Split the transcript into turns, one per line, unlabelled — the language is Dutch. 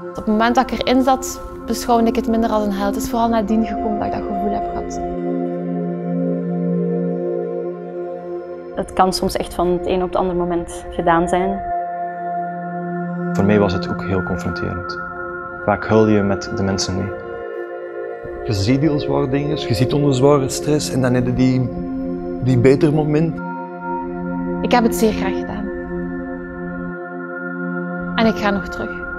Op het moment dat ik erin zat, beschouwde ik het minder als een held. Het is vooral nadien gekomen dat ik dat gevoel heb gehad.
Het kan soms echt van het een op het andere moment gedaan zijn.
Voor mij was het ook heel confronterend. Vaak huil je met de mensen mee.
Je ziet heel zware dingen, je zit onder zware stress en dan heb je die beter moment.
Ik heb het zeer graag gedaan. En ik ga nog terug.